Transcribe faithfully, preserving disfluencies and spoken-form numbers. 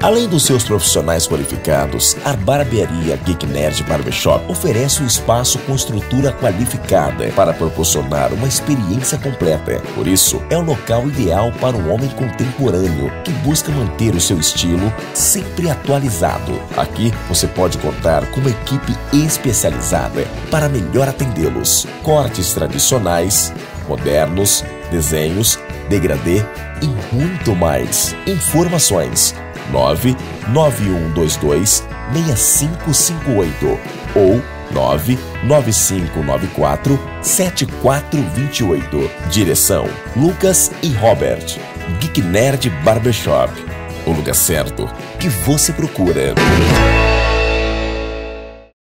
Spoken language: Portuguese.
Além dos seus profissionais qualificados, a Barbearia Geek Nerd Barbershop oferece um espaço com estrutura qualificada para proporcionar uma experiência completa. Por isso, é o local ideal para um homem contemporâneo que busca manter o seu estilo sempre atualizado. Aqui você pode contar com uma equipe especializada para melhor atendê-los. Cortes tradicionais, modernos, desenhos, degradê e muito mais. Informações nove nove um dois dois seis cinco cinco oito ou nove nove cinco nove quatro sete quatro dois oito. Direção: Lucas e Robert. Geek Nerd Barbershop, o lugar certo que você procura.